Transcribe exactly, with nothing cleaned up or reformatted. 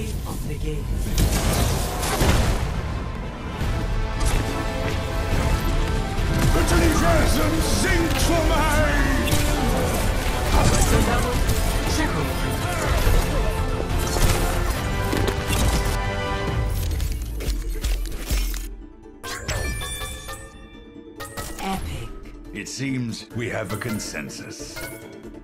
Play of the game. Chasm sink for mine! Triple kill. Epic. It seems we have a consensus.